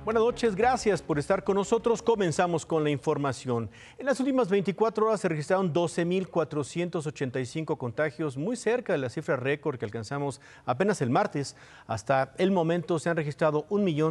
Buenas noches, gracias por estar con nosotros. Comenzamos con la información. En las últimas 24 horas se registraron 12.485 contagios, muy cerca de la cifra récord que alcanzamos apenas el martes. Hasta el momento se han registrado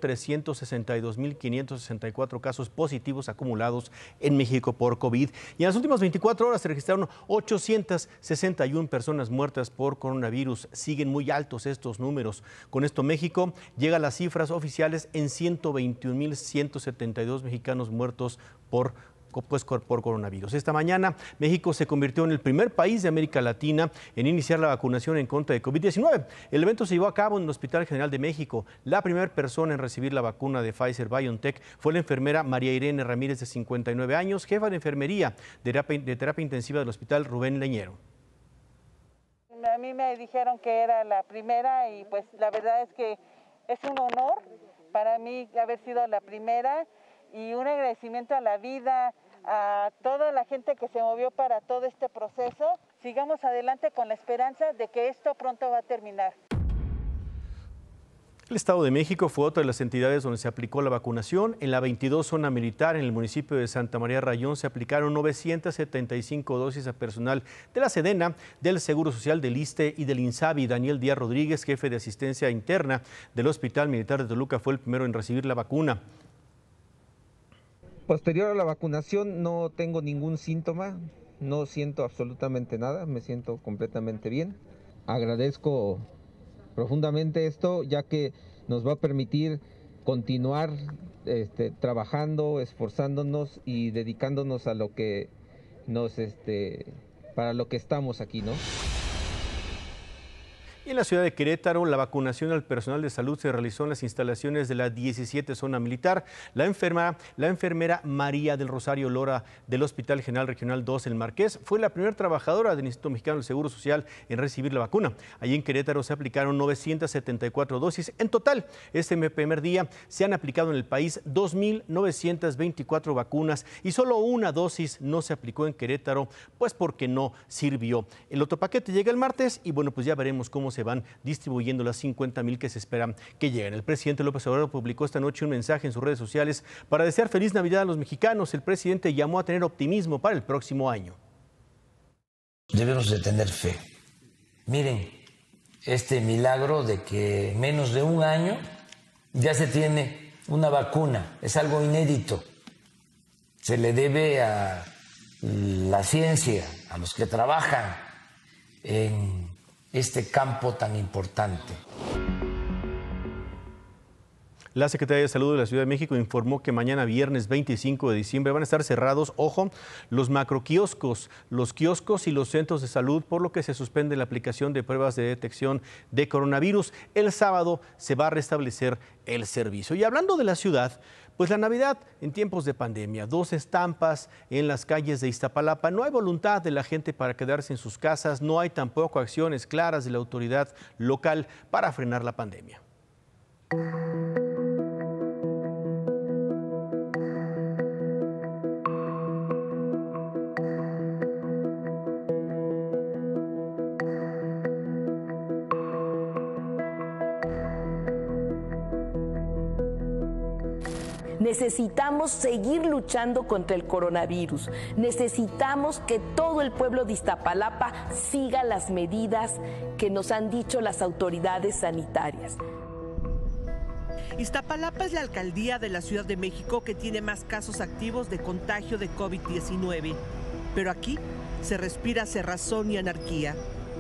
1.362.564 casos positivos acumulados en México por COVID. Y en las últimas 24 horas se registraron 861 personas muertas por coronavirus. Siguen muy altos estos números. Con esto México llega a las cifras oficiales en 121.172 mexicanos muertos por coronavirus. Esta mañana, México se convirtió en el primer país de América Latina en iniciar la vacunación en contra de COVID-19. El evento se llevó a cabo en el Hospital General de México. La primera persona en recibir la vacuna de Pfizer-BioNTech fue la enfermera María Irene Ramírez, de 59 años, jefa de enfermería de terapia intensiva del Hospital Rubén Leñero. A mí me dijeron que era la primera y pues la verdad es que es un honor para mí haber sido la primera y un agradecimiento a la vida, a toda la gente que se movió para todo este proceso. Sigamos adelante con la esperanza de que esto pronto va a terminar. El Estado de México fue otra de las entidades donde se aplicó la vacunación. En la 22 zona militar, en el municipio de Santa María Rayón, se aplicaron 975 dosis a personal de la Sedena, del Seguro Social, del ISSSTE y del INSABI. Daniel Díaz Rodríguez, jefe de asistencia interna del Hospital Militar de Toluca, fue el primero en recibir la vacuna. Posterior a la vacunación no tengo ningún síntoma, no siento absolutamente nada, me siento completamente bien. Agradezco profundamente esto, ya que nos va a permitir continuar trabajando, esforzándonos y dedicándonos a lo que para lo que estamos aquí, ¿no? Y en la ciudad de Querétaro, la vacunación al personal de salud se realizó en las instalaciones de la 17 zona militar. La enfermera María del Rosario Lora del Hospital General Regional 2 El Marqués fue la primera trabajadora del Instituto Mexicano del Seguro Social en recibir la vacuna. Allí en Querétaro se aplicaron 974 dosis. En total, este primer día se han aplicado en el país 2.924 vacunas y solo una dosis no se aplicó en Querétaro, pues porque no sirvió. El otro paquete llega el martes y bueno, pues ya veremos cómo se van distribuyendo las 50,000 que se esperan que lleguen. El presidente López Obrador publicó esta noche un mensaje en sus redes sociales para desear feliz Navidad a los mexicanos. El presidente llamó a tener optimismo para el próximo año. Debemos de tener fe. Miren, este milagro de que en menos de un año ya se tiene una vacuna, es algo inédito. Se le debe a la ciencia, a los que trabajan en este campo tan importante. La Secretaría de Salud de la Ciudad de México informó que mañana viernes 25 de diciembre van a estar cerrados, ojo, los macroquioscos, los kioscos y los centros de salud, por lo que se suspende la aplicación de pruebas de detección de coronavirus. El sábado se va a restablecer el servicio. Y hablando de la ciudad, pues la Navidad en tiempos de pandemia, 2 estampas en las calles de Iztapalapa. No hay voluntad de la gente para quedarse en sus casas, no hay tampoco acciones claras de la autoridad local para frenar la pandemia. Necesitamos seguir luchando contra el coronavirus. Necesitamos que todo el pueblo de Iztapalapa siga las medidas que nos han dicho las autoridades sanitarias. Iztapalapa es la alcaldía de la Ciudad de México que tiene más casos activos de contagio de COVID-19. Pero aquí se respira cerrazón y anarquía.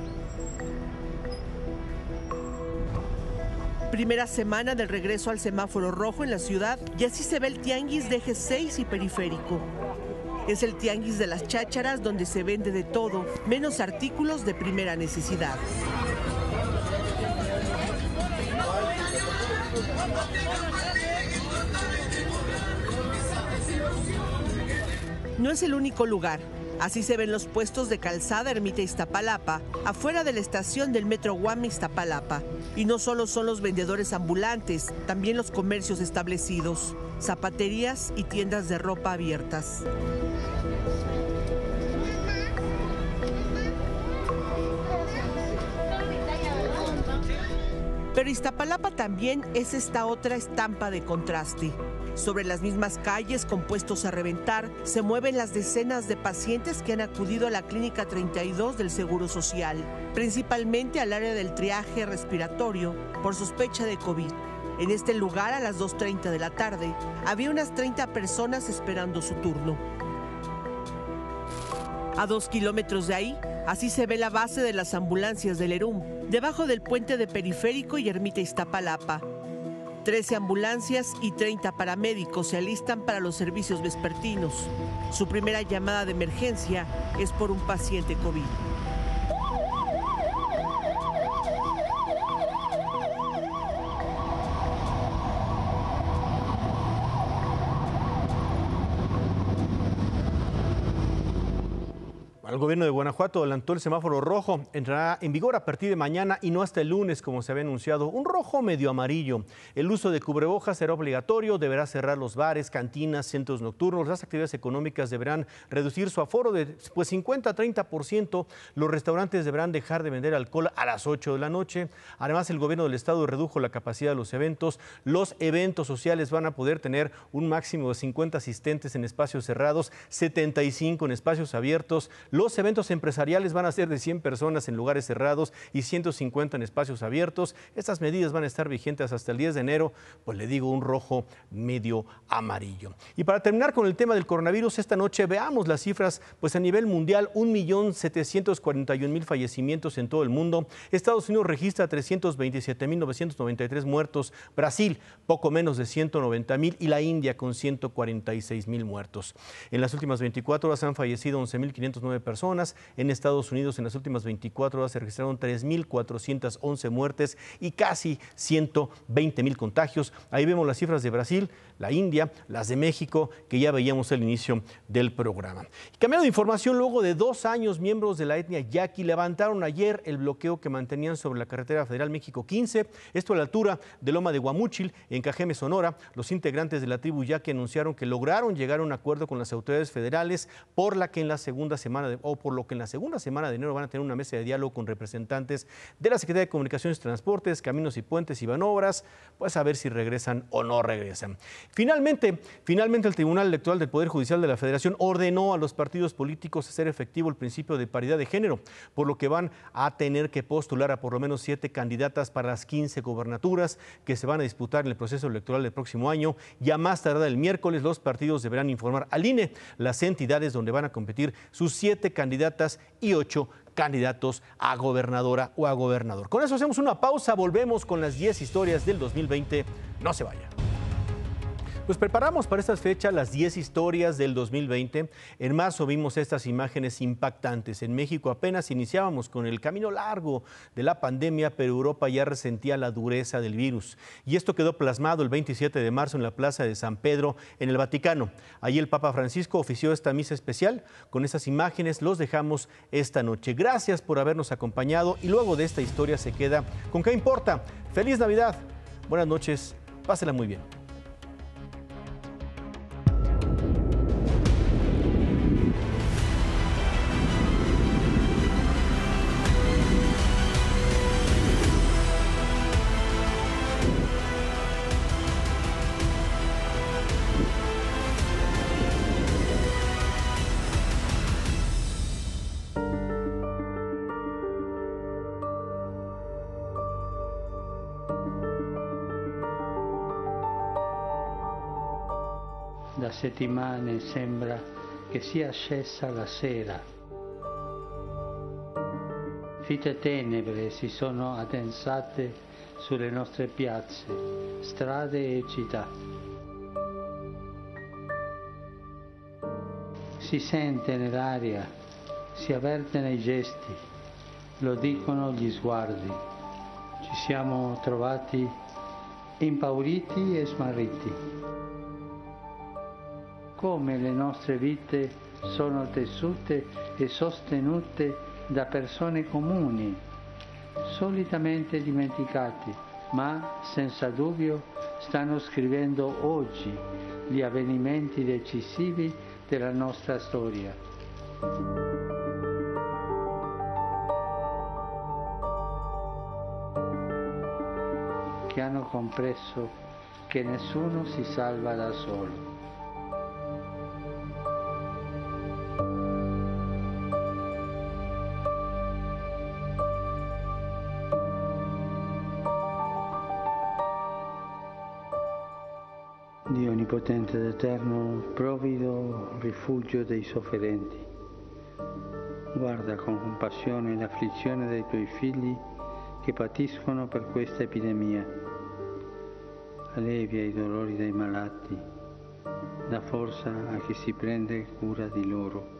Primera semana del regreso al semáforo rojo en la ciudad y así se ve el tianguis de Eje 6 y Periférico. Es el tianguis de las chácharas donde se vende de todo, menos artículos de primera necesidad. No es el único lugar. Así se ven los puestos de calzada Ermita Iztapalapa, afuera de la estación del Metro Guam Iztapalapa. Y no solo son los vendedores ambulantes, también los comercios establecidos, zapaterías y tiendas de ropa abiertas. Pero Pero Iztapalapa también es esta otra estampa de contraste. Sobre las mismas calles, compuestos a reventar, se mueven las decenas de pacientes que han acudido a la Clínica 32 del Seguro Social, principalmente al área del triaje respiratorio por sospecha de COVID. En este lugar, a las 2:30 de la tarde, había unas 30 personas esperando su turno. A 2 kilómetros de ahí, así se ve la base de las ambulancias del ERUM, debajo del puente de Periférico y Ermita Iztapalapa. 13 ambulancias y 30 paramédicos se alistan para los servicios vespertinos. Su primera llamada de emergencia es por un paciente COVID. El gobierno de Guanajuato adelantó el semáforo rojo. Entrará en vigor a partir de mañana y no hasta el lunes, como se había anunciado. Un rojo medio amarillo. El uso de cubrebocas será obligatorio. Deberá cerrar los bares, cantinas, centros nocturnos. Las actividades económicas deberán reducir su aforo de 50 a 30%. Los restaurantes deberán dejar de vender alcohol a las 8 de la noche. Además, el gobierno del estado redujo la capacidad de los eventos. Los eventos sociales van a poder tener un máximo de 50 asistentes en espacios cerrados, 75 en espacios abiertos. Los eventos empresariales van a ser de 100 personas en lugares cerrados y 150 en espacios abiertos. Estas medidas van a estar vigentes hasta el 10 de enero, pues le digo un rojo medio amarillo. Y para terminar con el tema del coronavirus, esta noche veamos las cifras, pues a nivel mundial, 1.741.000 fallecimientos en todo el mundo. Estados Unidos registra 327.993 muertos, Brasil poco menos de 190.000 y la India con 146.000 muertos. En las últimas 24 horas han fallecido 11.509 personas. En Estados Unidos en las últimas 24 horas se registraron 3.411 muertes y casi 120.000 contagios. Ahí vemos las cifras de Brasil, la India, las de México, que ya veíamos al inicio del programa. Y cambiando de información, luego de 2 años, miembros de la etnia yaqui levantaron ayer el bloqueo que mantenían sobre la carretera federal México 15, esto a la altura de Loma de Guamúchil, en Cajeme, Sonora. Los integrantes de la tribu yaqui anunciaron que lograron llegar a un acuerdo con las autoridades federales por lo que en la segunda semana de enero van a tener una mesa de diálogo con representantes de la Secretaría de Comunicaciones y Transportes, Caminos y Puentes y Banobras, pues a ver si regresan o no regresan. Finalmente el Tribunal Electoral del Poder Judicial de la Federación ordenó a los partidos políticos hacer efectivo el principio de paridad de género, por lo que van a tener que postular a por lo menos 7 candidatas para las 15 gobernaturas que se van a disputar en el proceso electoral del próximo año. Ya más tardar el miércoles, los partidos deberán informar al INE las entidades donde van a competir sus 7 candidatas y 8 candidatos a gobernadora o a gobernador. Con eso hacemos una pausa, volvemos con las 10 historias del 2020. No se vaya. Pues preparamos para estas fechas las 10 historias del 2020. En marzo vimos estas imágenes impactantes. En México apenas iniciábamos con el camino largo de la pandemia, pero Europa ya resentía la dureza del virus. Y esto quedó plasmado el 27 de marzo en la Plaza de San Pedro, en el Vaticano. Allí el Papa Francisco ofició esta misa especial. Con esas imágenes los dejamos esta noche. Gracias por habernos acompañado y luego de esta historia se queda con ¿qué importa? ¡Feliz Navidad! Buenas noches, pásela muy bien. Da settimane sembra che sia scesa la sera. Fitte tenebre si sono addensate sulle nostre piazze, strade e città. Si sente nell'aria, si avverte nei gesti, lo dicono gli sguardi. Ci siamo trovati impauriti e smarriti. Come le nostre vite sono tessute e sostenute da persone comuni, solitamente dimenticati, ma senza dubbio stanno scrivendo oggi gli avvenimenti decisivi della nostra storia. che hanno compreso che nessuno si salva da solo. Dio onnipotente ed eterno, provvido rifugio dei sofferenti, guarda con compassione l'afflizione dei tuoi figli che patiscono per questa epidemia. Allevia i dolori dei malati, dà forza a chi si prende cura di loro.